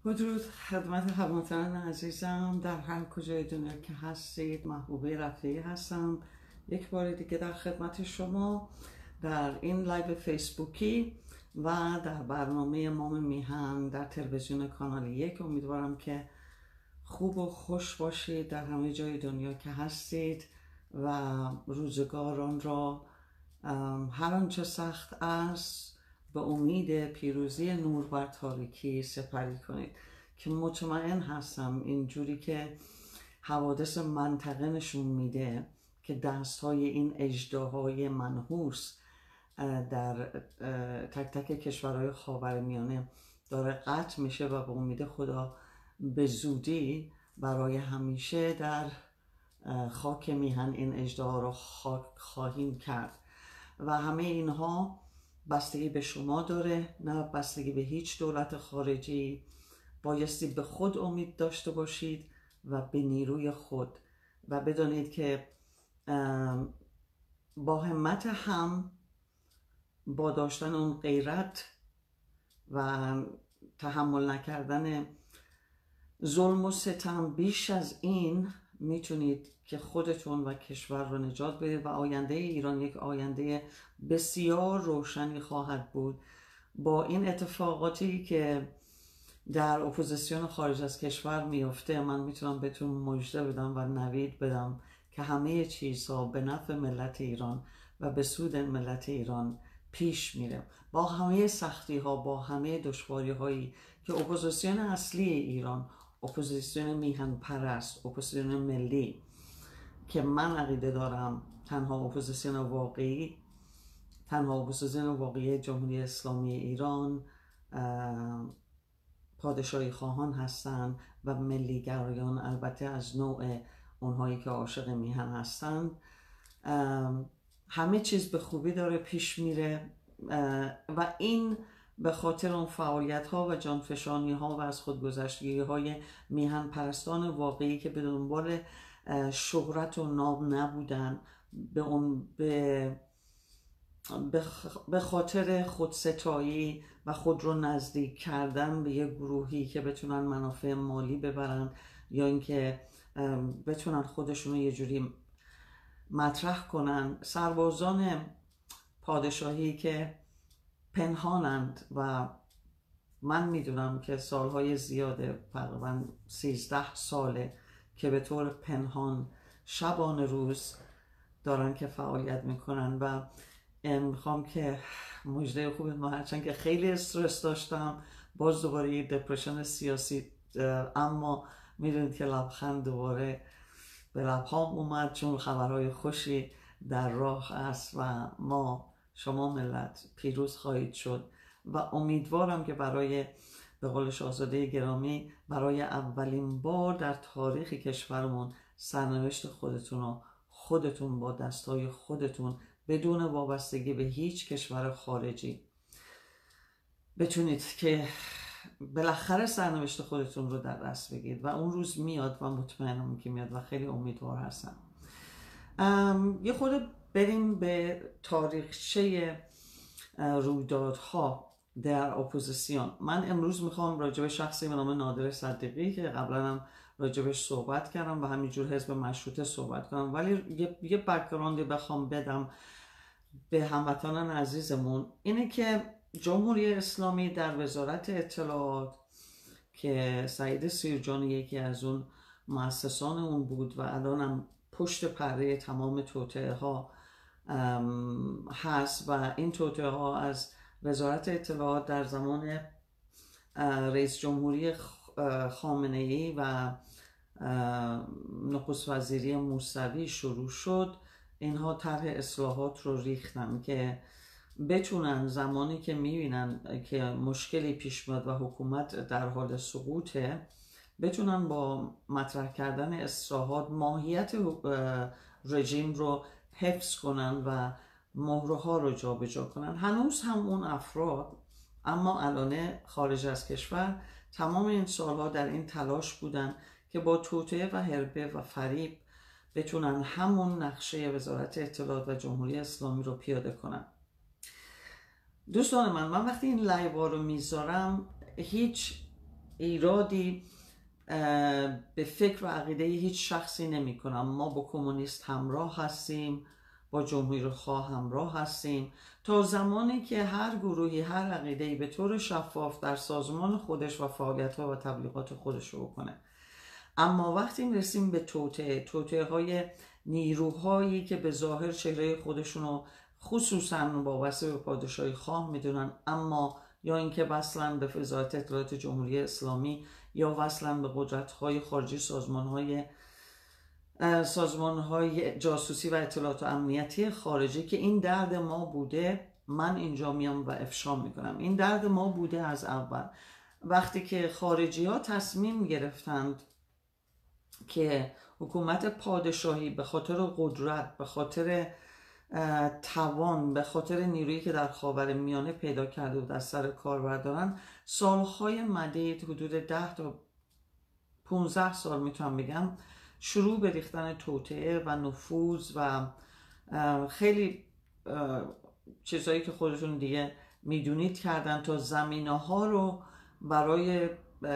با درود خدمت هموطنان عزیزم در هر کجای دنیا که هستید. محبوبه رفیعی هستم، یک بار دیگه در خدمت شما در این لایو فیسبوکی و در برنامه مام میهن در تلویزیون کانال 1. امیدوارم که خوب و خوش باشید در همه جای دنیا که هستید و روزگاران را هر آنچه سخت است به امید پیروزی نور بر تاریکی سپری کنید، که مطمئن هستم اینجوری که حوادث منطقه نشون میده که دستهای این اژدهای منحوس در تک تک کشورهای خاورمیانه داره قطع میشه و به امید خدا به زودی برای همیشه در خاک میهن این اژدها را خاک خواهیم کرد و همه اینها بستگی به شما داره، نه بستگی به هیچ دولت خارجی. بایستی به خود امید داشته باشید و به نیروی خود و بدانید که با همت هم، با داشتن اون غیرت و تحمل نکردن ظلم و ستم بیش از این میتونید که خودتون و کشور رو نجات بدید و آینده ایران یک آینده بسیار روشنی خواهد بود. با این اتفاقاتی که در اپوزیسیون خارج از کشور میفته، من میتونم بهتون مژده بدم و نوید بدم که همه چیزها به نفع ملت ایران و به سود ملت ایران پیش میره. با همه سختی ها، با همه دشواری هایی که اپوزیسیون اصلی ایران، اپوزیسیون میهن پرست، اپوزیسیون ملی که من عقیده دارم تنها اپوزیسیون واقعی جمهوری اسلامی ایران پادشاهی خواهان هستند و ملیگرایان، البته از نوع اونهایی که عاشق میهن هستند. همه چیز به خوبی داره پیش میره و این به خاطر اون فعالیت ها و جانفشانی ها و از خودگذشتگی های میهن پرستان واقعی که به دنبال شهرت و نام نبودن، به خاطر خودستایی و خود رو نزدیک کردن به یک گروهی که بتونن منافع مالی ببرن یا اینکه بتونن خودشون رو یه جوری مطرح کنن. سربازان پادشاهی که پنهانند و من میدونم که سالهای زیاده، تقریبا 13 ساله که به طور پنهان شبانه روز دارن که فعالیت میکنن و میخوام که مژده خوبی ما، هرچند که خیلی استرس داشتم، باز دوباره یه دپرشن سیاسی، اما میدونید که لبخند دوباره به لبهام اومد چون خبرهای خوشی در راه است و شما ملت پیروز خواهید شد و امیدوارم که برای، به قول شاهزاده گرامی، برای اولین بار در تاریخ کشورمون سرنوشت خودتون با دستای خودتون بدون وابستگی به هیچ کشور خارجی بتونید که بالاخره سرنوشت خودتون رو در دست بگیرید و اون روز میاد و مطمئنم که میاد و خیلی امیدوار هستم. یه خورده بریم به تاریخچه رویدادها در اپوزیسیون. من امروز میخوام راجع به شخصی به نام نادر صدیقی که قبلا هم راجبش صحبت کردم و همینجور حزب مشروطه صحبت کنم، ولی یه بک‌گراندی بخوام بدم به هموطنان عزیزمون، اینه که جمهوری اسلامی در وزارت اطلاعات که سعید سیرجانی یکی از اون مؤسسان اون بود و الان هم پشت پرده تمام توطئه ها هست و این توطئه ها از وزارت اطلاعات در زمان رئیس جمهوری خامنه ای و نخست وزیری موسوی شروع شد. اینها طرح اصلاحات رو ریختن که بتونن زمانی که میبینن که مشکلی پیش میاد و حکومت در حال سقوطه، بتونن با مطرح کردن اصلاحات ماهیت رژیم رو حفظ کنن و مهره ها رو جابجا کنن. هنوز هم اون افراد، اما الان خارج از کشور، تمام این سالها در این تلاش بودن که با توطئه و حربه و فریب بتونن همون نقشه وزارت اطلاعات و جمهوری اسلامی رو پیاده کنن. دوستان من وقتی این لایو رو میذارم هیچ ایرادی به فکر و عقیده هیچ شخصی نمی کنم. ما با کمونیست همراه هستیم، با جمهوری خواه همراه هستیم تا زمانی که هر گروهی هر عقیده‌ای به طور شفاف در سازمان خودش و فعالیت‌ها و تبلیغات خودش رو بکنه. اما وقتی میرسیم به توطئه های نیروهایی که به ظاهر چهره خودشون رو خصوصا وابسته به پادشاهی خواه میدونن، اما یا اینکه وصلن به وزارت اطلاعات جمهوری اسلامی یا وصلن به قدرت‌های خارجی، سازمان‌های جاسوسی و اطلاعات و امنیتی خارجی، که این درد ما بوده. من اینجا میام و افشا میکنم این درد ما بوده از اول. وقتی که خارجی ها تصمیم گرفتند که حکومت پادشاهی به خاطر قدرت، به خاطر توان، به خاطر نیرویی که در خاورمیانه پیدا کرده بود از سر کار بردارن، سالهای مدید حدود 10 تا 15 سال میتونم بگم شروع به ریختن توطئه و نفوذ و خیلی چیزهایی که خودتون دیگه میدونید کردن تا زمینه ها رو برای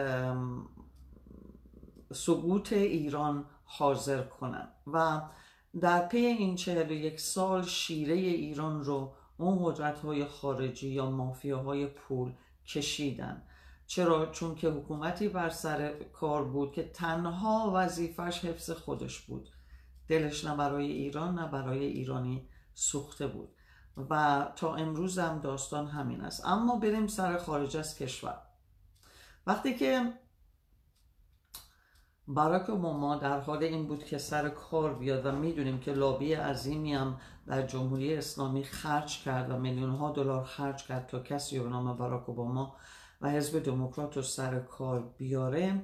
سقوط ایران حاضر کنن و در پی این 41 سال شیره ایران رو اون قدرت‌های خارجی یا مافیاهای پول کشیدن. چرا؟ چون که حکومتی بر سر کار بود که تنها وظیفش حفظ خودش بود، دلش نه برای ایران نه برای ایرانی سوخته بود و تا امروز هم داستان همین است. اما بریم سر خارج از کشور. وقتی که باراک اوباما در حال این بود که سر کار بیاد و میدونیم که لابی عظیمی هم در جمهوری اسلامی خرج کرد و میلیون ها دلار خرج کرد تا کسی به نام باراک اوباما و حزب دموکرات رو سر کار بیاره،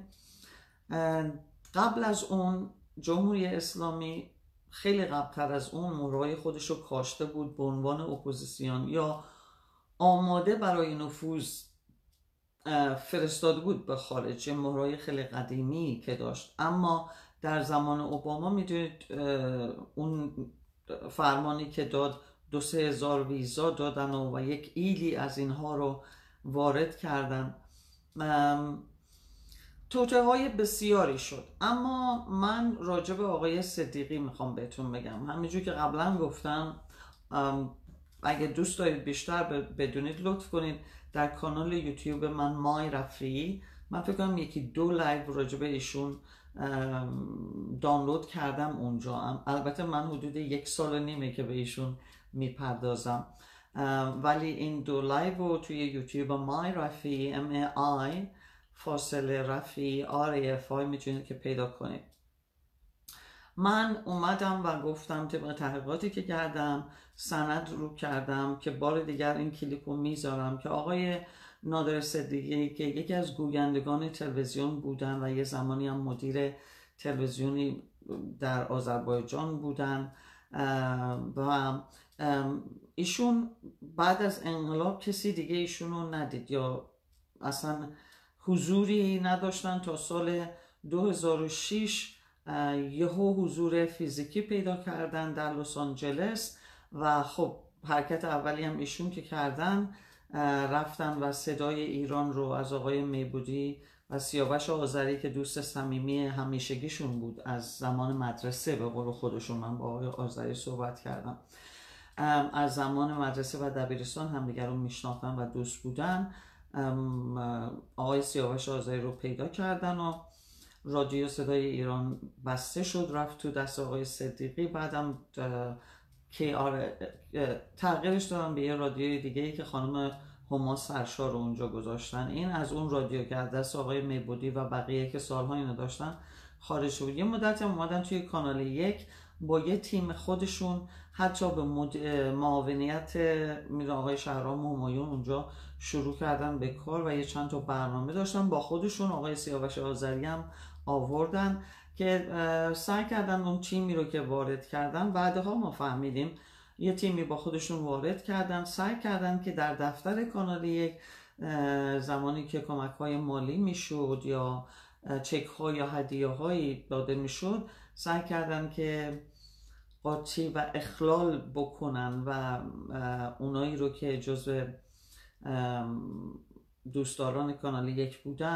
قبل از اون جمهوری اسلامی خیلی قبلتر از اون مهرهای خودش رو کاشته بود به عنوان اپوزیسیون یا آماده برای نفوذ فرستاده بود به خارج، مهرهای خیلی قدیمی که داشت. اما در زمان اوباما میدونید اون فرمانی که داد 2-3 هزار ویزا دادن و یک ایلی از اینها رو وارد کردن. توطئه های بسیاری شد. اما من راجع به آقای صدیقی میخوام بهتون بگم، همینجور که قبلا گفتم، اگه دوست دارید بیشتر بدونید لطف کنید در کانال یوتیوب من مای رفیعی، من فکر کنم 1-2 لایو راجع به ایشون دانلود کردم اونجا. البته من حدود 1 سال و نیمه که به ایشون میپردازم، ولی این 2 لایو رو توی یوتیوب مای رفیعی MAI فاصله رفیعی RAFI میتونید که پیدا کنید. من اومدم و گفتم طبق تحقیقاتی که کردم سند رو کردم که بار دیگر این کلیپ رو میذارم که آقای نادر صدیقی که یکی از گویندگان تلویزیون بودن و یه زمانی هم مدیر تلویزیونی در آذربایجان بودن و ایشون بعد از انقلاب کسی دیگه ایشون رو ندید یا اصلا حضوری نداشتن تا سال 2006 یهو حضور فیزیکی پیدا کردن در لس آنجلس و خب حرکت اولی هم ایشون که کردن، رفتن و صدای ایران رو از آقای میبودی و سیاوش آذری که دوست صمیمی همیشگیشون بود از زمان مدرسه، به قول خودشون، من با آقای آذری صحبت کردم، از زمان مدرسه و دبیرستان همدیگر رو میشناختن و دوست بودن، آقای سیاوش آذری رو پیدا کردن و رادیو صدای ایران بسته شد، رفت تو دست آقای صدیقی. بعدم تغییرش دادن به یه رادیوی دیگه‌ای که خانم هما سرشار رو اونجا گذاشتن. این از اون رادیو که از دست آقای میبودی و بقیه که سالها اینو داشتن خارج شد. یه مدت هم اومدن توی کانال 1 با یه تیم خودشون، حتی به معاونیت میر آقای شهرام همایون اونجا شروع کردن به کار و یه چند تا برنامه داشتن با خودشون. آقای سیاوش آذری هم آوردن که سعی کردن اون تیمی رو که وارد کردن، بعدها ما فهمیدیم یه تیمی با خودشون وارد کردن، سعی کردن که در دفتر کانال 1 زمانی که کمک های مالی میشد یا چک ها یا هدیه هایی داده میشد، سعی کردن که قاطی و اخلال بکنن و اونایی رو که جزو دوستداران کانال 1 بودن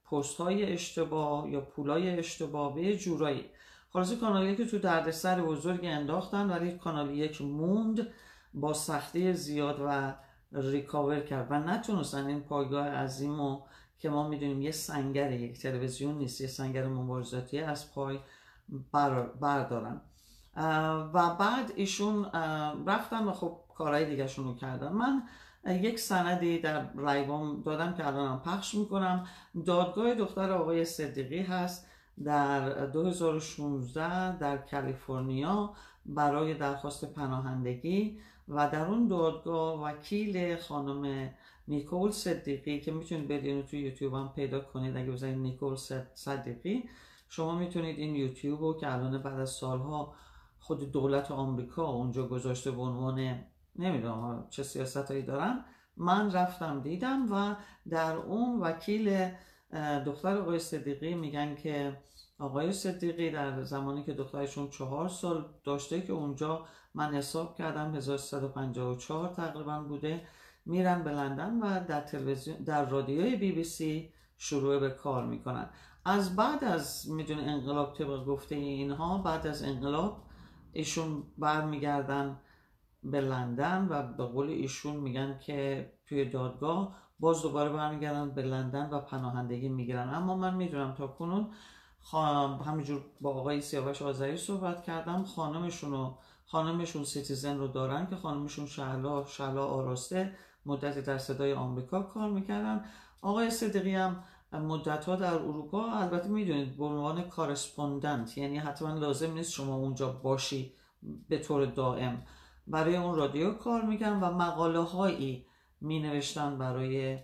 پست های اشتباه یا پولای اشتباه به یه جورایی. خلاصه کانال یک تو دردسر بزرگی انداختن ولی کانال یک موند، با سختی زیاد و ریکاور کرد و نتونستن این پایگاه عظیمو که ما میدونیم یه سنگر، یک تلویزیون نیست، یه سنگر مبارزاتی از پای بردارن. و بعد ایشون رفتن و خب کارهای دیگه شون رو کردن. من یک سندی در رایبام دادم که الانم پخش میکنم. دادگاه دختر آقای صدیقی هست در 2016 در کالیفرنیا برای درخواست پناهندگی و در اون دادگاه وکیل خانم نیکول صدیقی که میتونید بدین تو یوتیوب هم پیدا کنید، اگه بزنید نیکول صدیقی شما میتونید این یوتیوب رو که الان بعد از سالها خود دولت آمریکا اونجا گذاشته به عنوان نمیدونم چه سیاست هایی دارن، من رفتم دیدم و در اون وکیل دختر آقای صدیقی میگن که آقای صدیقی در زمانی که دخترشون 4 سال داشته که اونجا من حساب کردم 1354 تقریبا بوده، میرن به لندن و در تلویزیون در رادیوی بی بی سی شروع به کار میکنن. از بعد از میدون انقلاب طبق گفته اینها، بعد از انقلاب ایشون برمیگردن به لندن و به قول ایشون میگن که توی دادگاه باز دوباره برمیگردن به لندن و پناهندگی میگیرن. اما من میدونم تا کنون همینجور با آقای سیاوش آذری صحبت کردم، خانمشون سیتیزن رو دارن که خانمشون شهلا آراسته مدتی در صدای آمریکا کار میکردن. آقای صدیقی هم مدت‌ها در اروپا، البته میدونید به عنوان کارسپوندنت، یعنی حتما لازم نیست شما اونجا باشی به طور دائم، برای اون رادیو کار میکنن و مقاله هایی می نوشتن برای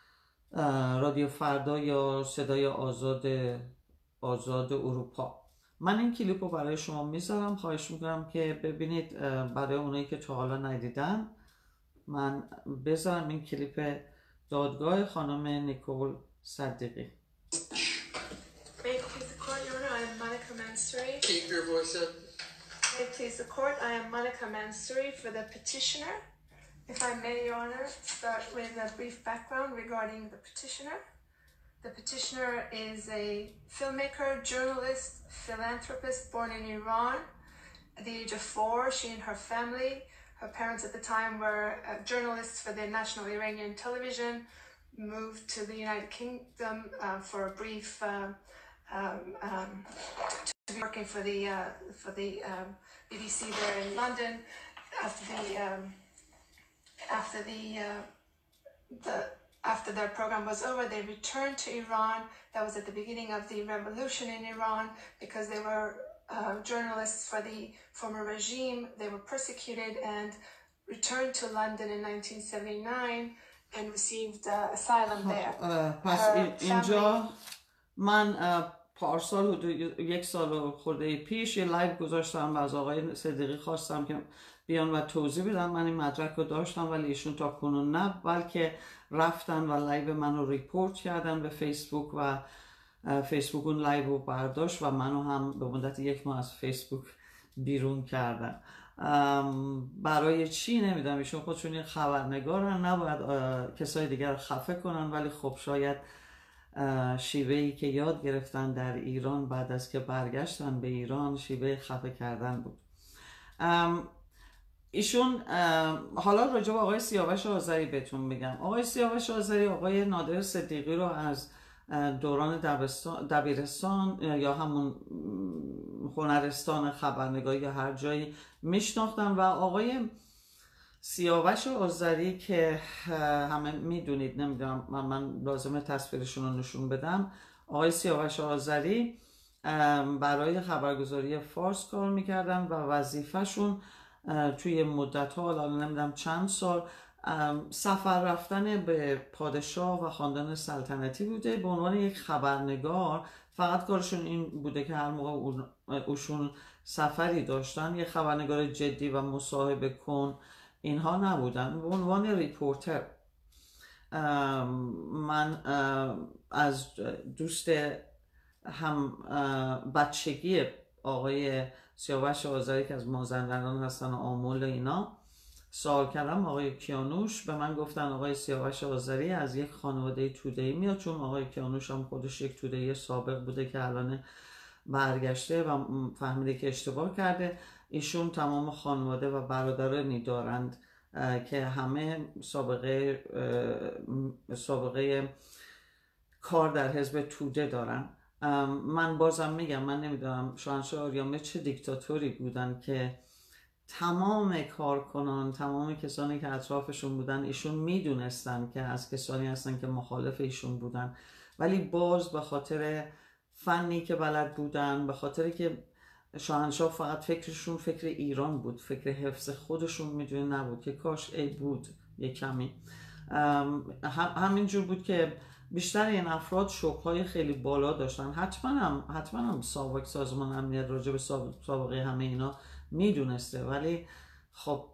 رادیو فردا یا صدای آزاد اروپا. من این کلیپ رو برای شما میذارم، خواهش میکنم که ببینید. برای اونایی که تا حالا ندیدن من بذارم این کلیپ دادگاه خانم نیکول صدیقی. Keep your voice up. May it please the court, I am Monica Mansouri for the petitioner. If I may, Your Honor, start with a brief background regarding the petitioner. The petitioner is a filmmaker, journalist, philanthropist born in Iran. At the age of 4, she and her family, her parents at the time were journalists for the national Iranian television, moved to the United Kingdom for a brief to be working for the BBC there in London. After their program was over, they returned to Iran. That was at the beginning of the revolution in Iran, because they were journalists for the former regime. They were persecuted and returned to London in 1979 and received asylum there. پس اینجا من پارسال حدود 1 سال و خورده پیش یه لایو گذاشتم و از آقای صدیقی خواستم که بیان و توضیح بدن. من این مدرک رو داشتم ولی ایشون تا کنون نه، بلکه رفتن و لایو من رو ریپورت کردن به فیسبوک و فیسبوک اون لایو رو برداشت و منو هم به مدت 1 ماه از فیسبوک بیرون کردن. برای چی نمیدونم، ایشون خودشون یه خبرنگارن، نباید کسای دیگر رو خفه کنن، ولی خب شاید شیوهی که یاد گرفتن در ایران بعد از که برگشتن به ایران شیوه خفه کردن بود. ایشون حالا راجع به آقای سیاوش آذری بهتون میگم. آقای سیاوش آذری آقای نادر صدیقی رو از دوران دبیرستان یا همون هنرستان خبرنگاری یا هر جایی میشناختن و آقای سیاوش آذری که همه میدونید، نمیدونم من لازمه تصویرشون رو نشون بدم. آقای سیاوش آذری برای خبرگزاری فارس کار میکردن و وظیفهشون توی مدت ها، حالا نمیدونم چند سال، سفر رفتن به پادشاه و خاندان سلطنتی بوده. به عنوان یک خبرنگار فقط کارشون این بوده که هر موقع اوشون سفری داشتن، یک خبرنگار جدی و مصاحبه کن اینها نبودن، به عنوان ریپورتر. من از دوست هم بچگی آقای سیاوش آذری که از مازندران هستن و آمول اینا سوال کردم آقای کیانوش، به من گفتن آقای سیاوش آذری از یک خانواده توده‌ای میاد، چون آقای کیانوش هم خودش یک توده‌ای سابق بوده که الان برگشته و فهمیده که اشتباه کرده. ایشون تمام خانواده و برادرانی دارند که همه سابقه کار در حزب توده دارن. من بازم میگم من نمیدونم شاهنشاه آریامه چه دیکتاتوری بودن که تمام کارکنان، تمام کسانی که اطرافشون بودن، ایشون میدونستن که از کسانی هستن که مخالف ایشون بودن، ولی باز به خاطر فنی که بلد بودن، به خاطر که شاهنشاه فقط فکرشون فکر ایران بود، فکر حفظ خودشون میدونه نبود که کاش ای بود یک کمی. همینجور بود که بیشتر این افراد شوک‌های خیلی بالا داشتن. حتما هم ساواک سازمان امنیت راجع به سابقه همه اینا میدونسته، ولی خب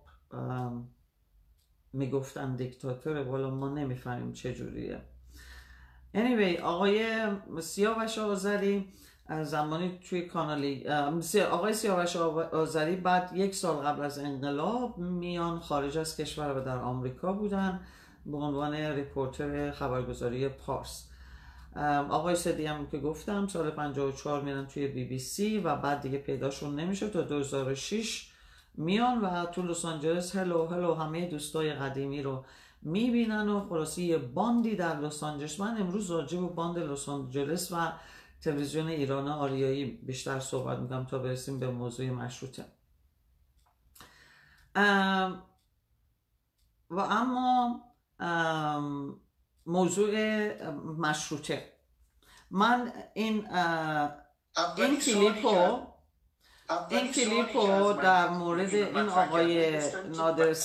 میگفتن دیکتاتوره، والا ما نمیفهمیم چجوریه. anyway آقای سیاوش آذری زمانی توی کانالی آقای سیاوش آذری بعد 1 سال قبل از انقلاب میان خارج از کشور و در آمریکا بودن به عنوان ریپورتر خبرگزاری پارس. آقای سدی هم که گفتم سال 54 میرن توی BBC و بعد دیگه پیداشون نمیشه تا 2006 میان و تو لس آنجلس هلو همه دوستای قدیمی رو میبینن و خلاصی یه باندی در لس آنجلس. من امروز راجع به باند لس آنجلس و تلویزیون ایران آریایی بیشتر صحبت میکنم تا برسیم به موضوع مشروطه. و اما موضوع مشروطه، من این کلیپو در مورد این آقای نادر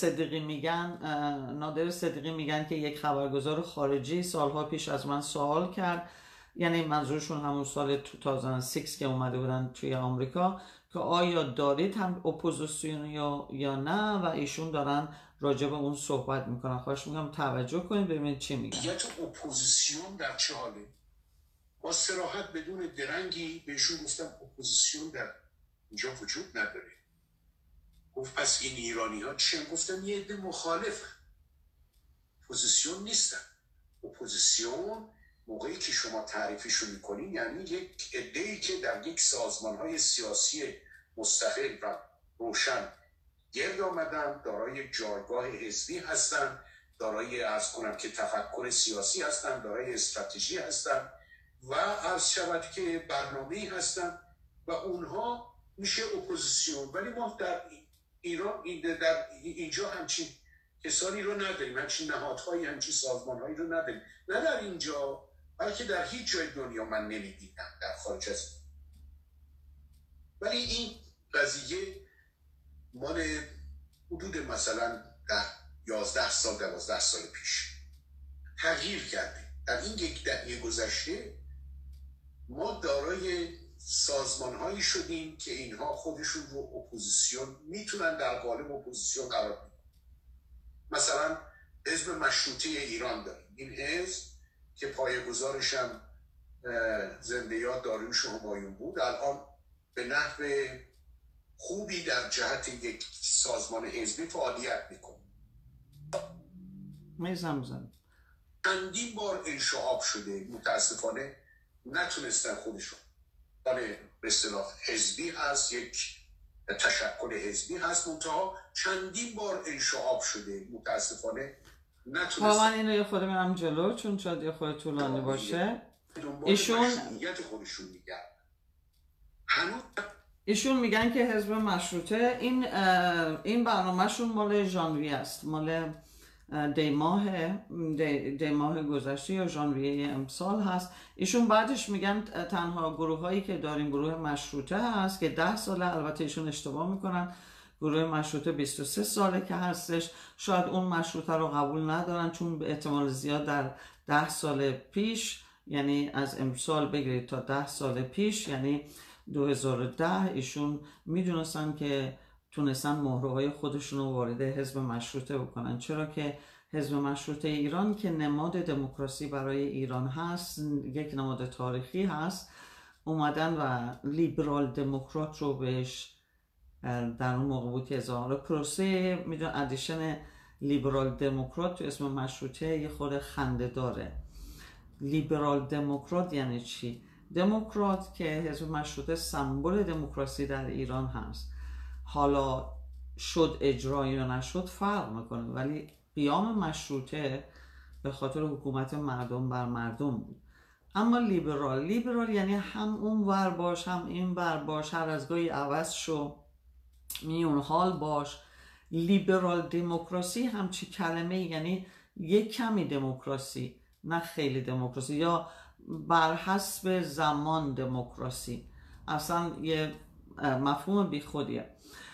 صدیقی میگن که یک خبرگزار خارجی سالها پیش از من سوال کرد، یعنی منظورشون همون سال 2006 که اومده بودن توی آمریکا، که آیا دارید هم اپوزیسیون یا نه، و ایشون دارن راجع به اون صحبت میکنن. خواهش میکنم توجه کنید ببینید چی میگن. دیگه تو اپوزیسیون در چه حاله؟ با صراحت بدون درنگی بهشون گفتم اپوزیسیون در اینجا وجود نداره. گفت پس این ایرانی ها چی؟ گفتم یه عده مخالف، اپوزیسیون نیستن. اپوزیسیون موقعی که شما تعریفشون میکنین یعنی یک عده‌ای که در یک سازمان‌های سیاسی مستقل و روشن گرد آمدن، دارای جایگاه حزبی هستن، دارای عرض کنم که تفکر سیاسی هستن، دارای استراتژی هستن و عرض شود که برنامه‌ای هستن و اونها میشه اپوزیسیون. ولی ما در ایران در اینجا همچین کسانی رو نداریم، همچین نهادهایی، همچین سازمانهایی رو نداریم، نه در اینجا بلکه در هیچ جای دنیا من نمیدیدم در خارج از. ولی این قضیه مال حدود مثلا 11 سال 12 سال پیش تغییر کرده. در این 1 دهه گذشته ما دارای سازمانهایی شدیم که اینها خودشون رو اپوزیسیون میتونن در قالب اپوزیسیون قرار بدن. مثلا حزب مشروطه ایران داریم. این حزب که پایه‌گذارش هم زنده یاد داریوش همایون بود، الان به نحو خوبی در جهت یک سازمان حزبی فعالیت میکنه. میزم چندین بار انشعاب شده، متاسفانه نتونستن خودشون. به اصطلاح حزبی هست، یک تشکل حزبی هست، منتها چندین بار انشعاب شده، متاسفانه نتونستن. من اینو یه خود میرم جلو چون شاید یه خود طولانی باشه. ایشون میگن که حزب مشروطه این برنامهشون مال ژانویه است، مال دیماه گذشته یا ژانویه امسال هست. ایشون بعدش میگن تنها گروه هایی که داریم گروه مشروطه هست که 10 ساله، البته ایشون اشتباه میکنن، گروه مشروطه 23 ساله که هستش. شاید اون مشروطه رو قبول ندارن چون به احتمال زیاد در 10 سال پیش، یعنی از امسال بگیرید تا 10 سال پیش یعنی 2010 ایشون میدونستن که تونستن مهره‌های خودشون رو وارد حزب مشروطه بکنن، چرا که حزب مشروطه ایران که نماد دموکراسی برای ایران هست، یک نماد تاریخی هست، اومدن و لیبرال دموکرات رو بهش در اون موقع بود که اظهار پروسه میدون ادیشن لیبرال دموکرات تو اسم مشروطه یه خود خنده داره. لیبرال دموکرات یعنی چی؟ دموکرات که حزب مشروطه سمبل دموکراسی در ایران هست، حالا شد اجرایی یا نشد فرق میکنه، ولی قیام مشروطه به خاطر حکومت مردم بر مردم بود. اما لیبرال یعنی هم اون ور باش هم این ور باش، هر از گاهی عوض شو، میون حال باش. لیبرال دموکراسی همچی کلمه، یعنی یک کمی دموکراسی نه خیلی دموکراسی، یا بر حسب زمان دموکراسی، اصلا یه مفهوم بی خودیه.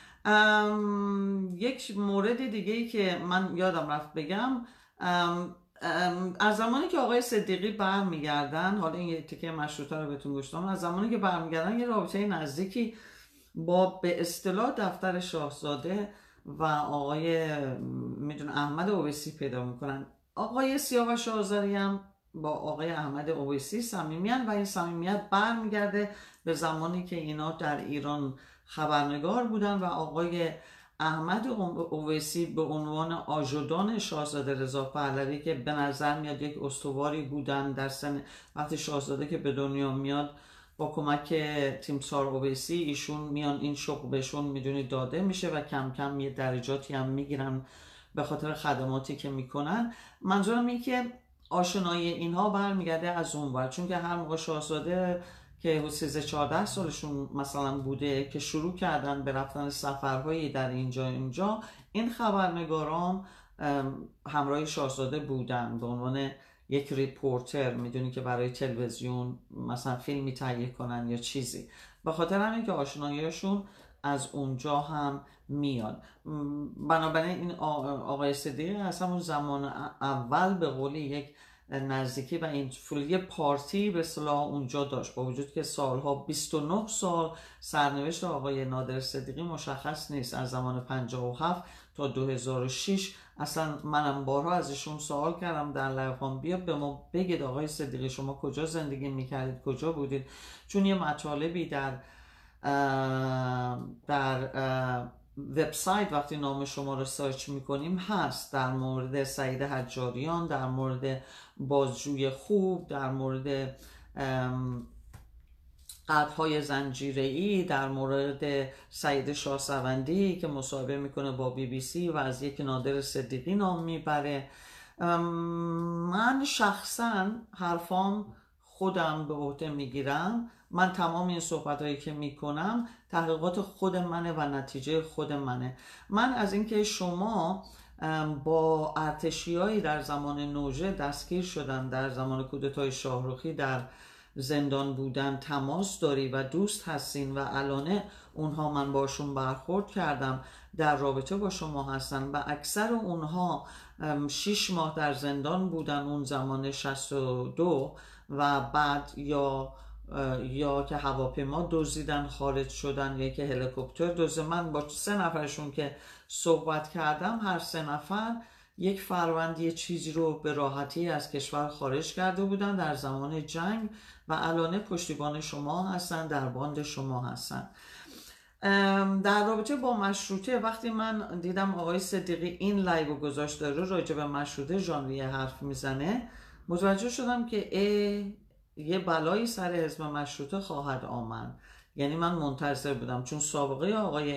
یک مورد دیگه ای که من یادم رفت بگم، از زمانی که آقای صدیقی برمیگردن، حالا این یه تیکه مشروطه رو بهتون گفتم، از زمانی که برمیگردن یه رابطه نزدیکی با به اصطلاح دفتر شاهزاده و آقای میدون احمد اویسی پیدا میکنن. آقای سیاوش آذری هم با آقای احمد اویسی صمیمیان و این صمیمیت برمیگرده به زمانی که اینا در ایران خبرنگار بودن و آقای احمد اویسی به عنوان آژودان شاهزاده رضا پهلوی که به نظر میاد یک استواری بودن در سن وقتی شاهزاده که به دنیا میاد، با کمک تیمسار اویسی ایشون میان این شغل بهشون میدونید داده میشه و کم کم یه درجاتی هم میگیرن به خاطر خدماتی که میکنن. منظورم این که آشنایی اینها برمیگرده از اون ور، چون که هر موقع شاهزاده که 13-14 سالشون مثلا بوده که شروع کردن به رفتن سفرهایی در اینجا، این خبرنگاران همراه شاهزاده بودن به عنوان یک ریپورتر، میدونی که برای تلویزیون مثلا فیلمی تهیه کنن یا چیزی. به خاطر همین که آشناییشون از اونجا هم میاد. بنابراین این آقای صدیقی از همون زمان اول به قولی یک نزدیکی و این فولی پارتی به اصطلاح اونجا داشت، با وجود که سالها 29 سال سرنوشت آقای نادر صدیقی مشخص نیست، از زمان 57 تا 2006. اصلا منم بارها ازشون سوال کردم در لایوهام بیا به ما بگید آقای صدیقی شما کجا زندگی میکردید، کجا بودید، چون یه مطالبی در وبسایت وقتی نام شما رو سرچ میکنیم هست در مورد سعید حجاریان، در مورد بازجوی خوب، در مورد قطعهای زنجیره‌ای، در مورد سعید شاهسوندی که مصاحبه میکنه با BBC و از یک نادر صدیقی نام میبره. من شخصا حرفام خودم به عهده میگیرم، من تمام این صحبت هایی که میکنم تحقیقات خود منه و نتیجه خود منه. من از اینکه شما با ارتشیایی در زمان نوژه دستگیر شدن، در زمان کودتای شاهرخی در زندان بودن تماس داری و دوست هستین و الانه اونها من باشون برخورد کردم در رابطه با شما هستن و اکثر اونها 6 ماه در زندان بودن اون زمان 62 و بعد یا که هواپیما دزدیدن خارج شدن یا که هلیکوپتر دزدیدن. من با 3 نفرشون که صحبت کردم هر 3 نفر یک فروندی چیزی رو به راحتی از کشور خارج کرده بودن در زمان جنگ و الان پشتیبان شما هستن، در باند شما هستن. در رابطه با مشروطه وقتی من دیدم آقای صدیقی این لایو گذاشت داره راجع به مشروطه ژانویه حرف میزنه، متوجه شدم که یه بلایی سر حزب مشروطه خواهد آمد. یعنی من منتظر بودم، چون سابقه آقای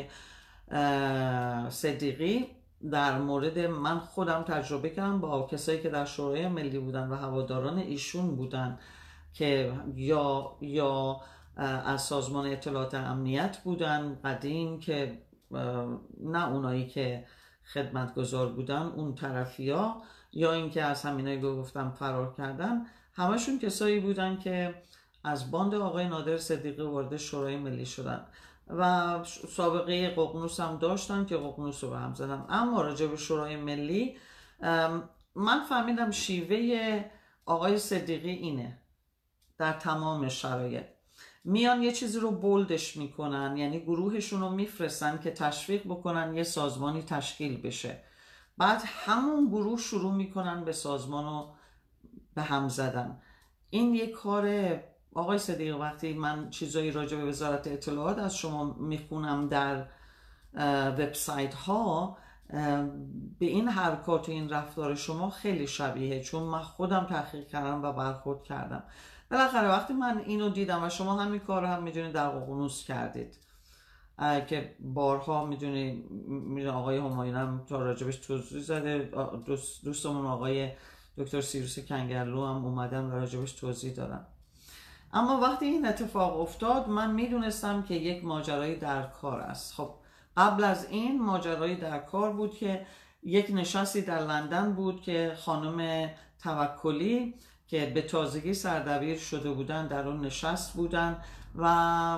صدیقی در مورد من خودم تجربه کردم با کسایی که در شورای ملی بودن و هواداران ایشون بودن که یا از سازمان اطلاعات امنیت بودن قدیم، که نه اونایی که خدمتگزار بودن اون طرفیا، یا اینکه از همینایی که گفتم فرار کردن، همشون کسایی بودن که از باند آقای نادر صدیقی وارد شورای ملی شدن و سابقه ققنوس هم داشتن که ققنوس رو به هم زدن. اما راجع به شورای ملی من فهمیدم شیوه آقای صدیقی اینه، در تمام شرایط میان یه چیزی رو بولدش میکنن، یعنی گروهشون رو میفرستن که تشویق بکنن یه سازمانی تشکیل بشه، بعد همون گروه شروع میکنن به سازمان رو به هم زدن. این یک کار آقای صدیقی. وقتی من چیزایی راجع به وزارت اطلاعات از شما میخونم در وبسایت ها به این حرکات و این رفتار شما خیلی شبیه، چون من خودم تحقیق کردم و برخورد کردم. بالاخره وقتی من اینو دیدم و شما همین کار هم میدونید در ققنوس کردید که بارها میدونید آقای همایون هم تا راجبش توضیح زده، دوستمون آقای دکتر سیروس کنگرلو هم اومدن و راجبش توضیح دادن. اما وقتی این اتفاق افتاد من میدونستم که یک ماجرای در کار است. خب قبل از این ماجرای در کار بود که یک نشستی در لندن بود که خانم توکلی که به تازگی سردبیر شده بودن در اون نشست بودن و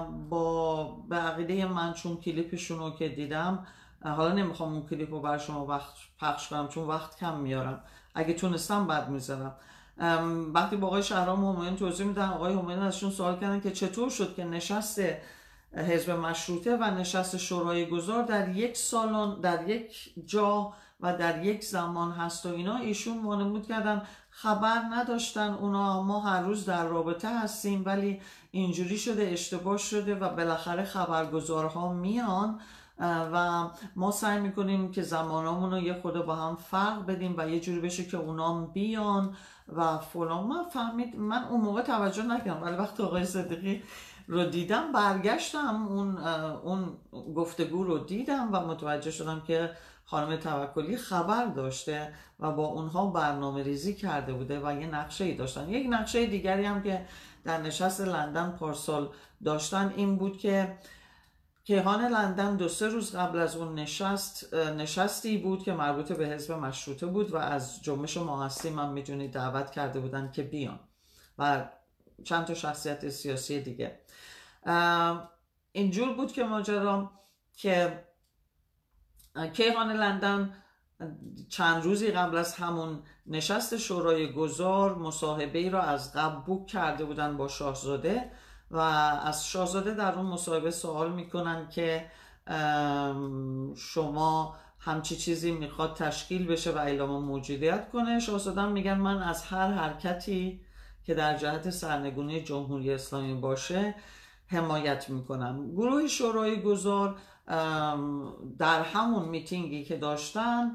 به عقیده من چون کلیپشون رو که دیدم، حالا نمیخوام اون کلیپ رو برای شما پخش کنم چون وقت کم میارم، اگه تونستم بعد میذارم. وقتی با آقای شهرام همایون توضیح میدن، آقای همایون ازشون سوال کردن که چطور شد که نشست حزب مشروطه و نشست شورای گذار در یک سالن، در یک جا و در یک زمان هست و اینا. ایشون وانمود کردن خبر نداشتن اونا، ما هر روز در رابطه هستیم ولی اینجوری شده، اشتباه شده و بالاخره خبرگزارها میان و ما سعی میکنیم که زمانامون رو یه خود با هم فرق بدیم و یه جوری بشه که اونا بیان و فلان. من اون موقع توجه نکردم، ولی وقتی آقای صدیقی رو دیدم برگشتم اون گفتگو رو دیدم و متوجه شدم که خانم توکلی خبر داشته و با اونها برنامه ریزی کرده بوده و یه نقشه‌ای داشتن. یک نقشه دیگری هم که در نشست لندن پارسال داشتن این بود که کیهان لندن 2-3 روز قبل از اون نشستی بود که مربوط به حزب مشروطه بود و از جنبش ما هستیم هم میدونید دعوت کرده بودن که بیان و چند تا شخصیت سیاسی دیگه. اینجور بود که ماجرا که کیهان لندن چند روزی قبل از همون نشست شورای گذار مصاحبه‌ای را از قبل بوک کرده بودن با شاهزاده و از شاهزاده در اون مصاحبه سوال میکنن که شما همچی چیزی میخواد تشکیل بشه و اعلام موجودیت کنه. شاهزاده میگن من از هر حرکتی که در جهت سرنگونی جمهوری اسلامی باشه حمایت میکنم. گروه شورای گذار در همون میتینگی که داشتن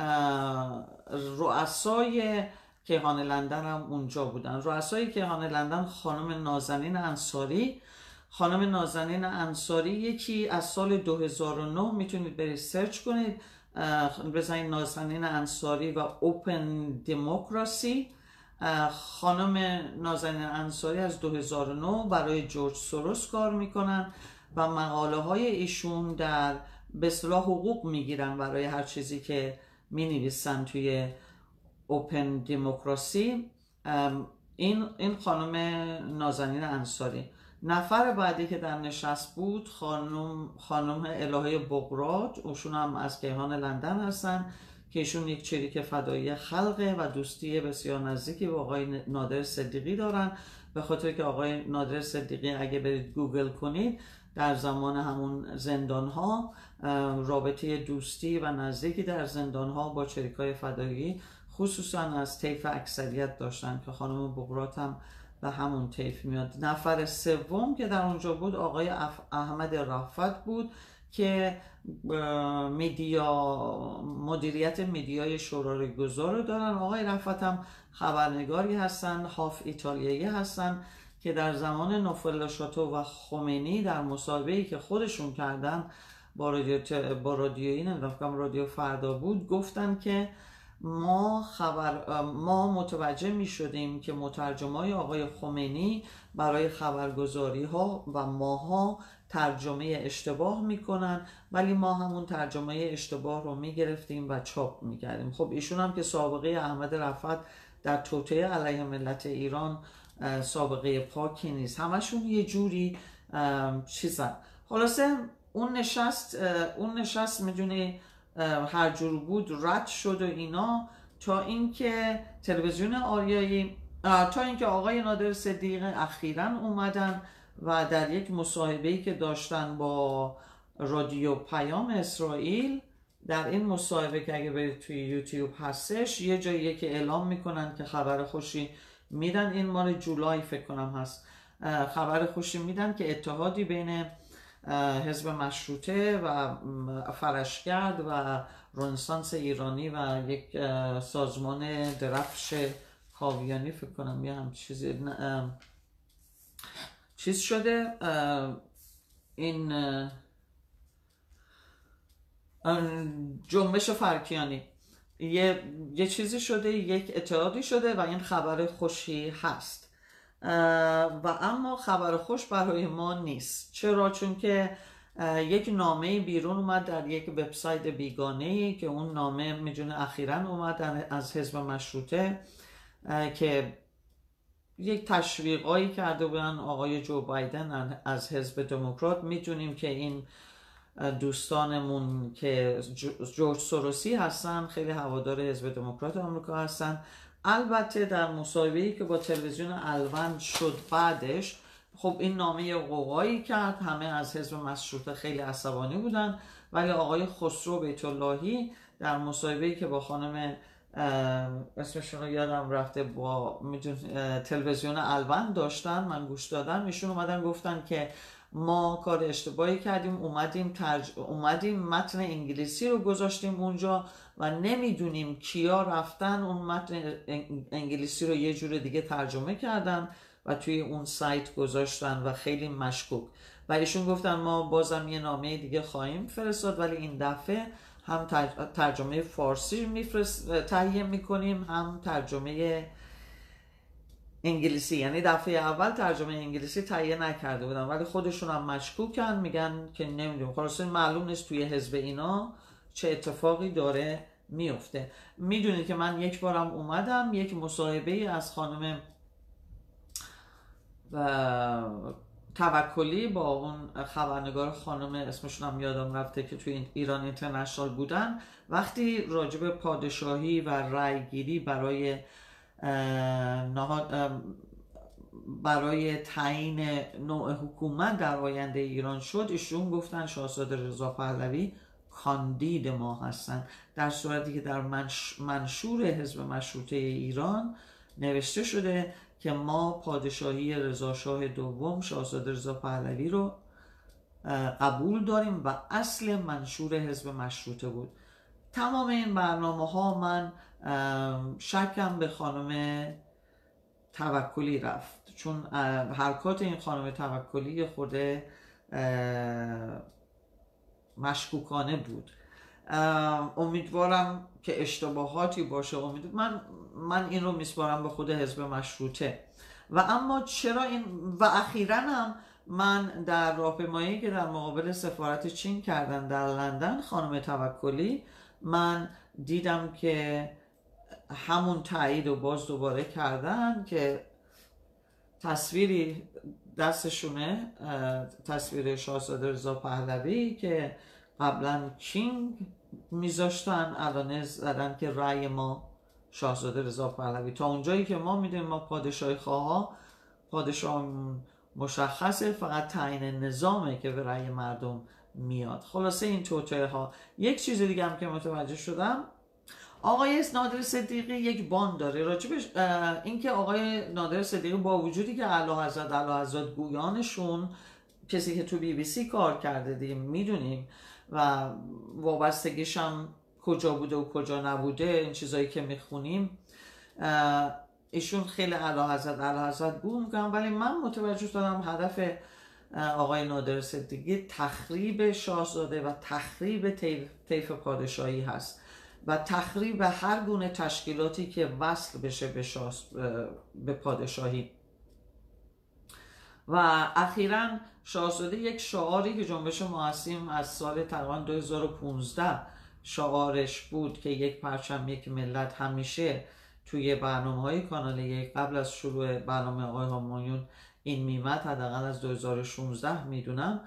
رؤسای کیهان لندن هم اونجا بودن. رؤسای کیهان لندن خانم نازنین انصاری یکی از سال 2009 میتونید برید سرچ کنید، بزنید نازنین انصاری و اوپن دموکراسی. خانم نازنین انصاری از 2009 برای جورج سوروس کار میکنن و مقاله های ایشون در به اصطلاح حقوق میگیرن برای هر چیزی که مینویسن توی اوپن دموکراسی. این خانم نازنین انصاری. نفر بعدی که در نشست بود خانم الهه بغرات، اوشون هم از کیهان لندن هستن که ایشون یک چریک فدایی خلقه و دوستی بسیار نزدیکی با آقای نادر صدیقی دارن، به خاطر که آقای نادر صدیقی اگه برید گوگل کنید در زمان همون زندانها رابطه دوستی و نزدیکی در زندانها با چریکای فدایی خصوصا از طیف اکثریت داشتن که خانم بغرات هم به همون طیف میاد. نفر سوم که در اونجا بود آقای احمد رافت بود که مدیریت میدیای شورای گذار رو دارن. آقای رافت هم خبرنگاری هستن، هاف ایتالیایی هستن که در زمان نوفل شاتو و خمینی در مصاحبه‌ای که خودشون کردن با رادیویی نمیدونم رادیو فردا بود گفتن که ما متوجه می شدیم که مترجمای آقای خمینی برای خبرگزاری ها و ماها ترجمه اشتباه میکنن، ولی ما همون ترجمه اشتباه رو میگرفتیم و چاپ میکردیم. خب ایشون هم که سابقه احمد رفعت در توطئه علیه ملت ایران سابقه پاکی نیست، همشون یه جوری چیزن. خلاصه اون نشست میدونی هر جور بود رد شد و اینا تا اینکه تلویزیون آریایی تا اینکه آقای نادر صدیقی اخیراً اومدن و در یک مصاحبه‌ای که داشتن با رادیو پیام اسرائیل، در این مصاحبه که اگه برید توی یوتیوب هستش یه جاییه که اعلام میکنن که خبر خوشی میدن، این مال جولای فکر کنم هست، خبر خوشی میدن که اتحادی بین حزب مشروطه و فرشگرد و رنسانس ایرانی و یک سازمان درفش کاویانی فکر کنم یه هم چیز شده. این جنبش فرکیانی یه چیزی شده، یک اتحادی شده و این خبر خوشی هست. و اما خبر خوش برای ما نیست. چرا؟ چون که یک نامه بیرون اومد در یک وبسایت بیگانه‌ای که اون نامه میدونه اخیراً اومد از حزب مشروطه که یک تشویقایی کرده بودن آقای جو بایدن از حزب دموکرات. میدونیم که این دوستانمون که جورج سوروسی هستن خیلی هوادار حزب دموکرات آمریکا هستن. البته در مصاحبه‌ای که با تلویزیون الوند شد بعدش خب این نامه قوقایی کرد، همه از حزب مشروطه خیلی عصبانی بودن، ولی آقای خسرو بیت‌اللهی در مصاحبه‌ای که با خانم اسمشون رو یادم رفته با تلویزیون الوند داشتن، من گوش دادم، ایشون اومدن گفتن که ما کار اشتباهی کردیم، اومدیم متن انگلیسی رو گذاشتیم اونجا و نمیدونیم کیا رفتن اون متن انگلیسی رو یه جور دیگه ترجمه کردن و توی اون سایت گذاشتن و خیلی مشکوک. و ایشون گفتن ما بازم یه نامه دیگه خواهیم فرستاد، ولی این دفعه هم ترجمه فارسی تهیه میکنیم، هم ترجمه انگلیسی. یعنی دفعه اول ترجمه انگلیسی تهیه نکرده بودن ولی خودشون هم مشکوکن، میگن که نمیدونم، خلاصه معلوم نیست توی حزب اینا چه اتفاقی داره میفته. میدونید که من یک بارم اومدم یک مصاحبه از خانم توکلی با اون خبرنگار خانم اسمشون هم یادم رفته که توی ایران اینترنشنال بودن، وقتی راجب پادشاهی و رأیگیری برای تعیین نوع حکومت در آینده ایران شد، ایشون گفتن شاهزاده رضا پهلوی کاندید ما هستن، در صورتی که در منشور حزب مشروطه ایران نوشته شده که ما پادشاهی رضا شاه دوم شاهزاده رضا پهلوی رو قبول داریم و اصل منشور حزب مشروطه بود. تمام این برنامه ها من شکم به خانم توکلی رفت، چون حرکات این خانم توکلی خورده مشکوکانه بود. امیدوارم که اشتباهاتی باشه، من این رو میسپارم به خود حزب مشروطه. و اما چرا این و اخیراً هم من در راهپیمایی که در مقابل سفارت چین کردن در لندن خانم توکلی، من دیدم که همون تایید و باز دوباره کردن که تصویری دستشونه، تصویر شاهزاده رضا پهلوی که قبلا کینگ میذاشتن، الان زدن که رأی ما شاهزاده رضا پهلوی. تا اونجایی که ما میدونیم ما پادشاهی خواه پادشاه مشخصه، فقط تعیین نظامه که به رأی مردم میاد. خلاصه این توطئه ها. یک چیز دیگه هم که متوجه شدم، آقای نادر صدیقی یک باند داره راجبش، اینکه آقای نادر صدیقی با وجودی که اعلیحضرت گویانشون کسی که تو BBC کار کرده دیگه میدونیم و وابستگیش هم کجا بوده و کجا نبوده، این چیزایی که میخونیم، ایشون خیلی اعلیحضرت گو میکنن، ولی من متوجه شدم هدف آقای نادر صدیقی تخریب شاهزاده و تخریب طیف پادشاهی هست و تخریب هر گونه تشکیلاتی که وصل بشه به پادشاهی. و اخیراً شاهزاده یک شعاری که جنبش ماهسیم از سال تقریباً 2015 شعارش بود که یک پرچم یک ملت، همیشه توی برنامه‌های کانال یک قبل از شروع برنامه آقای همایون این میمد، حداقل از 2016 میدونم،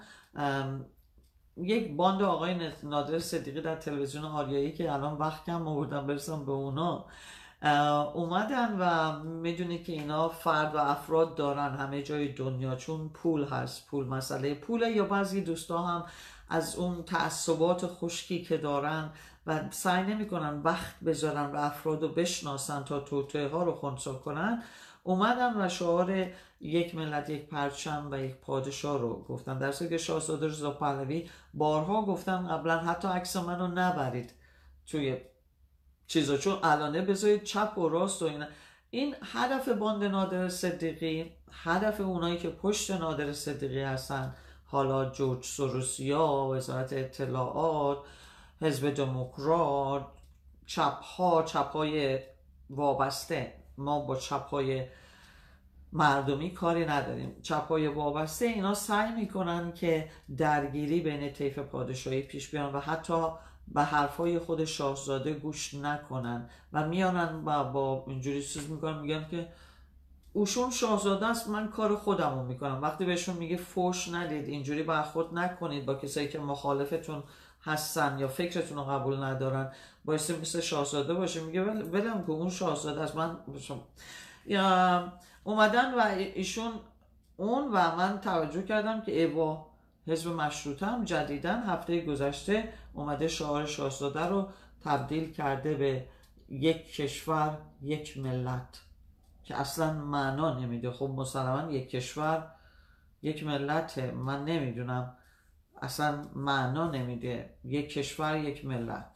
یک باند آقای نادر صدیقی در تلویزیون آریایی که الان وقت کم آوردم برسم به اونا اومدن و میدونی که اینا فرد و افراد دارن همه جای دنیا، چون پول هست، پول مسئله پوله، یا بعضی دوستا هم از اون تعصبات خشکی که دارن و سعی نمی کنن وقت بذارن و افراد رو بشناسن تا توطئه ها رو خنثی کنن، اومدن و شعار یک ملت یک پرچم و یک پادشاه رو گفتن، در صورتی که شاهزاده رضا پهلوی بارها گفتن قبلا حتی عکس منو نبرید توی چیزا، چون الانه بذارید چپ و راست و اینا. این هدف باند نادر صدیقی، هدف اونایی که پشت نادر صدیقی هستن، حالا جورج سوروسیا، وزارت اطلاعات، حزب دموکرات، چپ‌های وابسته، ما با چپ‌های مردمی کاری نداریم، چپ‌های وابسته اینا سعی میکنن که درگیری بین طیف پادشاهی پیش بیان و حتی به حرفای خود شاهزاده گوش نکنن و میانن با اینجوری چیز میکنن، میگن که اوشون شاهزاده است، من کار خودمو میکنم. وقتی بهشون میگه فوش ندید، اینجوری برخورد نکنید با کسایی که مخالفتون هستن یا فکرتون رو قبول ندارن، باعث مثل شاهزاده باشه، میگه ولم که اون شاهزاده است، من یا اومدن و ایشون اون و من توجه کردم که ایوا حزب مشروطه هم جدیدن هفته گذشته اومده شعار شاهزاده رو تبدیل کرده به یک کشور یک ملت که اصلا معنا نمیده. خب مسلما یک کشور یک ملت، من نمیدونم اصلا معنا نمیده یک کشور یک ملت.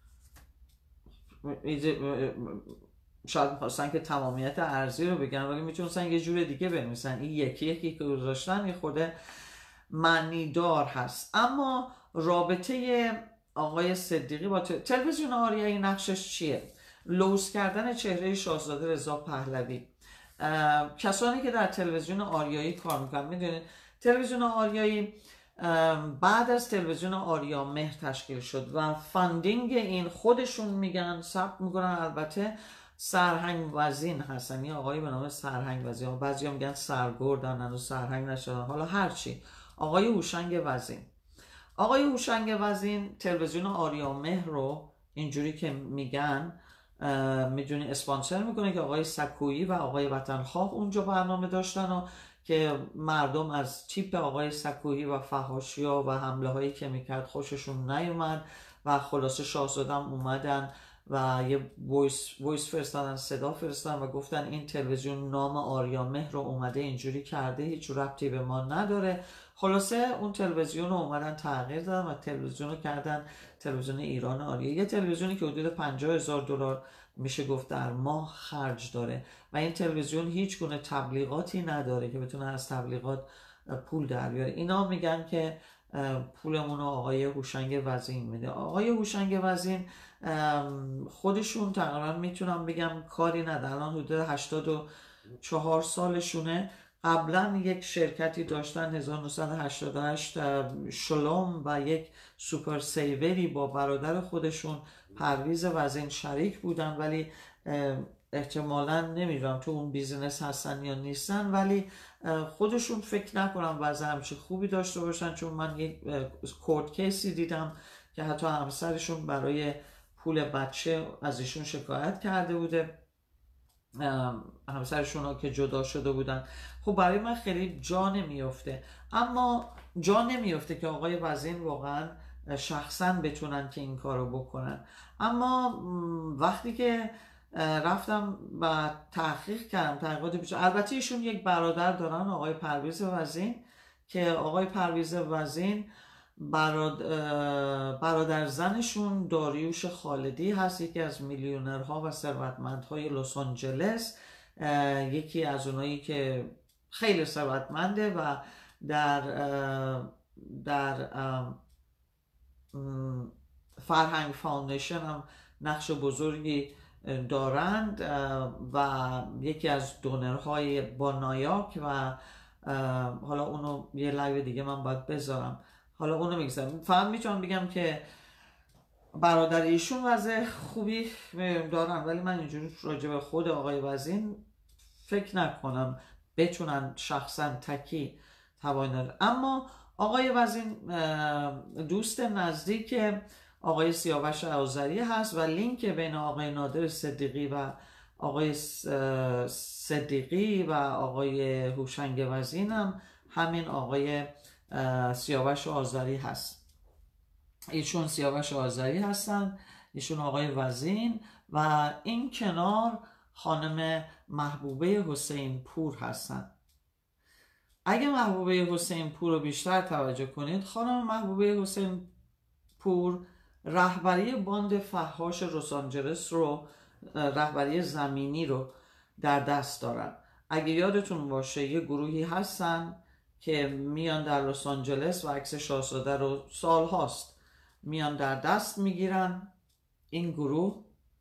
شاید میخواستن که تمامیت ارضی رو بگن ولی میتونستن یه جور دیگه بنویسن، این یکی یکی که گذاشتن یه خورده معنی دار هست. اما رابطه آقای صدیقی با تلویزیون آریایی نقشش چیه؟ لوس کردن چهره شاهزاده رضا پهلوی. کسانی که در تلویزیون آریایی کار میکنن میدونید تلویزیون آریایی بعد از تلویزیون آریا مهر تشکیل شد و فاندینگ این خودشون میگن ثبت میکنن، البته سرهنگ وزین هستن، یه آقایی به نام سرهنگ وزین، بعضی هم میگن سرگردن هنوز سرهنگ نشدن، حالا هرچی، آقای هوشنگ وزین. آقای هوشنگ وزین تلویزیون آریا مهر رو اینجوری که میگن میدونی اسپانسر میکنه که آقای سکویی و آقای وطنخواه اونجا برنامه داشتن و که مردم از تیپ آقای سکویی و فحاشی‌ها و حمله هایی که میکرد خوششون نیومد و خلاصه شاهزاده‌ام اومدن و یه وایس فرستادن، صدا فرستادن و گفتن این تلویزیون نام آریا مهر رو اومده اینجوری کرده، هیچ ربطی به ما نداره. خلاصه اون تلویزیون رو اومدن تغییر دادن و تلویزیون رو کردن تلویزیون ایران آریا، یه تلویزیونی که حدود $50,000 میشه گفت در ماه خرج داره و این تلویزیون هیچ گونه تبلیغاتی نداره که بتونه از تبلیغات پول در بیاره. اینا میگن که پولمون رو آقای هوشنگ وزین میده. آقای هوشنگ وزین خودشون تقریبا میتونم بگم کاری ندارن، الان حدود 84 سالشونه. قبلا یک شرکتی داشتن 1988 شلوم و یک سوپر سیوری با برادر خودشون پرویز وزین شریک بودن، ولی احتمالا نمیدونم تو اون بیزینس هستن یا نیستن، ولی خودشون فکر نکنم وضع همچه خوبی داشته باشن، چون من یک کورت کیسی دیدم که حتی همسرشون برای پول بچه از ایشون شکایت کرده بوده، همسرشون ها که جدا شده بودن. خب برای من خیلی جا نمیفته، اما جا نمیفته که آقای وزین واقعا شخصا بتونن که این کارو بکنن. اما وقتی که رفتم و تحقیق کردم تحقیقات بیشتر، البته ایشون یک برادر دارن آقای پرویز وزین که آقای پرویز وزین برادر زنشون داریوش خالدی هست، یکی از میلیونرها و ثروتمندهای لس آنجلس، یکی از اونایی که خیلی ثروتمنده و در فرهنگ فاوندیشن هم نقش بزرگی دارند و یکی از دونرهای با نایاک و حالا اونو یه لایو دیگه من باید بذارم، حالا اونو میگذارم. فهم میتونم بگم که برادر ایشون وضع خوبی دارن، ولی من اینجوری راجع به خود آقای وزین فکر نکنم بتونن شخصا تکی توان داره. اما آقای وزین دوست نزدیک آقای سیاوش آذری هست و لینک بین آقای نادر صدیقی و آقای صدیقی و آقای هوشنگ وزین هم همین آقای سیاوش آذری هست. ایشون سیاوش آذری هستن، ایشون آقای وزین و این کنار خانم محبوبه حسین پور هستن. اگه محبوبه حسین پور رو بیشتر توجه کنید، خانم محبوبه حسین پور رهبری باند فحاش لس آنجلس رو، رهبری زمینی رو در دست دارن. اگه یادتون باشه یه گروهی هستن که میان در لس آنجلس و عکس شاهزاده رو سال هاست میان در دست میگیرن این گروه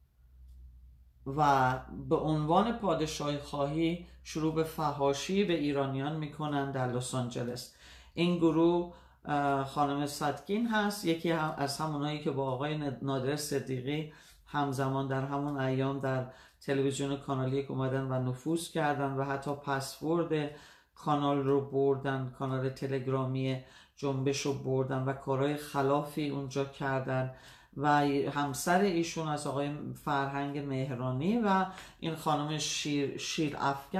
و به عنوان پادشاهی خواهی شروع به فحاشی به ایرانیان میکنن در لس آنجلس. این گروه خانم صدقین هست، یکی از همونایی که با آقای نادر صدیقی همزمان در همون ایام در تلویزیون کانال 1 اومدن و نفوذ کردن و حتی پسورد کانال رو بردن، کانال تلگرامی جنبش رو بردن و کارهای خلافی اونجا کردن و همسر ایشون از آقای فرهنگ مهرانی و این خانم شیر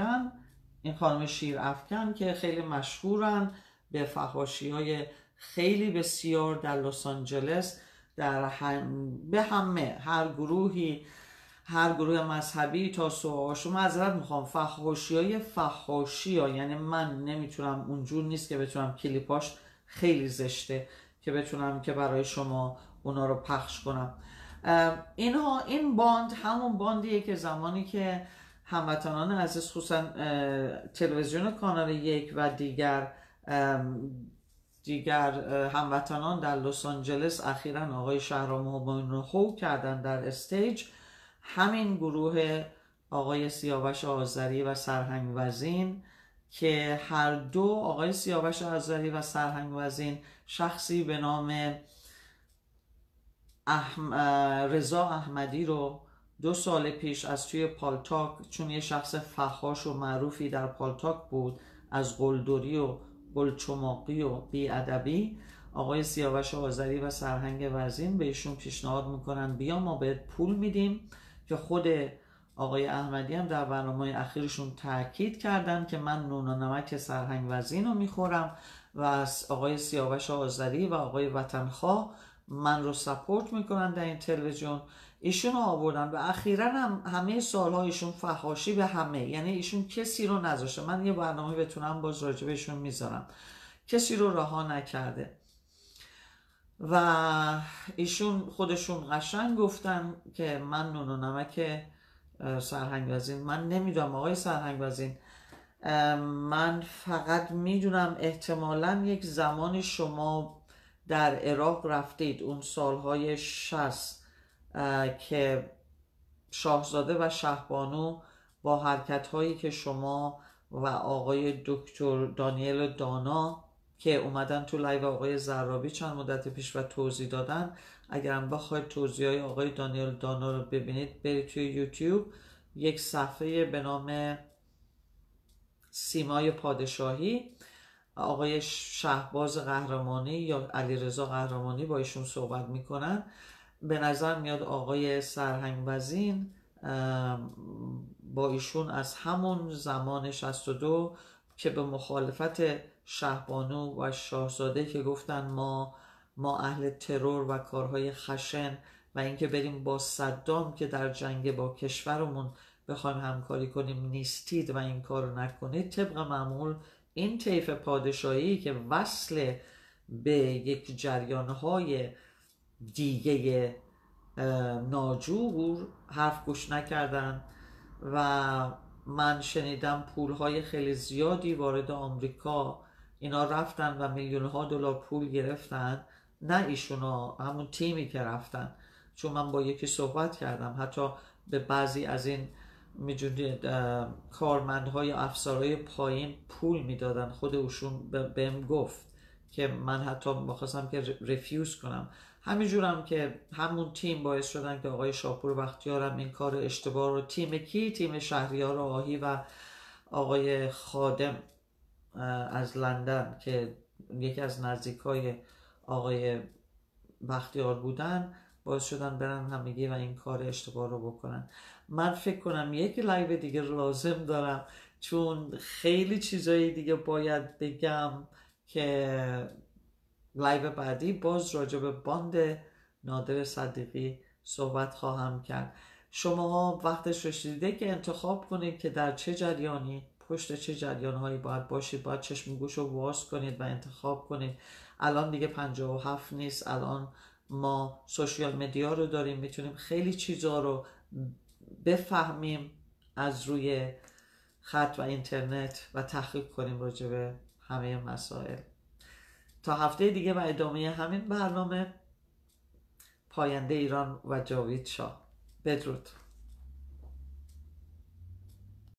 افکن که خیلی مشهورن به فحاشی های خیلی بسیار در لس آنجلس، به همه هر گروه مذهبی تا سوهاشو معذرت میخوام فحاشی ها یعنی من نمیتونم، اونجور نیست که بتونم کلیپاش خیلی زشته که بتونم که برای شما اونا رو پخش کنم. این باند همون باندیه که زمانی که هموطنان عزیز خصوصا تلویزیون کانال 1 و دیگر هموطنان در لس آنجلس اخیراً آقای شهرام همایون رو هو کردن در استیج، همین گروه آقای سیاوش آذری و سرهنگ وزین که هر دو آقای سیاوش آذری و سرهنگ وزین شخصی به نام رضا احمدی رو 2 سال پیش از توی پالتاک، چون یه شخص فحاش و معروفی در پالتاک بود از قلدری و گلچماقی و بی‌ادبی، آقای سیاوش آذری و سرهنگ وزین به ایشون پیشنهاد میکنن بیا ما بهت پول میدیم، که خود آقای احمدی هم در برنامه اخیرشون تاکید کردن که من نون و نمک سرهنگ وزین رو میخورم و آقای سیاوش آذری و آقای وطنخواه من رو سپورت میکنن در این تلویزیون. ایشون رو آوردن و اخیراً هم همه سالها ایشون فحاشی به همه، یعنی ایشون کسی رو نذاشته، من یه برنامه بتونم باز راجع بهشون میذارم، کسی رو رها نکرده و ایشون خودشون قشنگ گفتن که من نون و نمک سرهنگ وزین من نمیدونم. آقای سرهنگ وزین من فقط میدونم احتمالاً یک زمان شما در عراق رفتید اون سالهای 60 که شاهزاده و شهبانو با حرکت‌هایی که شما و آقای دکتر دانیل دانا که اومدن تو لایو آقای زرابی چند مدت پیش و توضیح دادن، اگرم بخواید توضیحات آقای دانیل دانا رو ببینید برید توی یوتیوب، یک صفحه به نام سیمای پادشاهی، آقای شهباز قهرمانی یا علیرضا قهرمانی با ایشون صحبت میکنن. به نظر میاد آقای سرهنگ وزین با ایشون از همون زمان 62 که به مخالفت شهبانو و شاهزاده که گفتن ما اهل ترور و کارهای خشن و اینکه بریم با صدام که در جنگ با کشورمون بخوایم همکاری کنیم نیستید و این کارو نکنید، طبق معمول این طیف پادشاهی که وصل به یک جریانهای دیگه ناجور حرف گوش نکردن و من شنیدم پولهای خیلی زیادی وارد آمریکا اینا رفتن و میلیون‌ها دلار پول گرفتن، نه ایشونا، همون تیمی که رفتن، چون من با یکی صحبت کردم حتی به بعضی از این میجونید کارمندهای افسرهای پایین پول میدادن، خود اوشون بهم گفت که من حتی میخواستم که رفیوز کنم. همینجورم که همون تیم باعث شدن که آقای شاپور بختیارم این کار اشتباه رو، تیم شهریار آهی و آقای خادم از لندن که یکی از نزدیکای آقای بختیار بودن، باعث شدن برن همگی و این کار اشتباه رو بکنن. من فکر کنم یک لایو دیگه لازم دارم چون خیلی چیزایی دیگه باید بگم که لایو بعدی باز راجع به باند نادر صدیقی صحبت خواهم کرد. شما وقتش رسیده که انتخاب کنید که در چه جریانی، پشت چه جریانهایی باید باشید. باید چشم گوش رو باز کنید و انتخاب کنید. الان دیگه 57 نیست، الان ما سوشیال مدیا رو داریم، میتونیم خیلی چیزا رو بفهمیم از روی خط و اینترنت و تحقیق کنیم راجع به همه مسائل. تا هفته دیگه و ادامه همین برنامه. پاینده ایران و جاوید شاه. بدرود.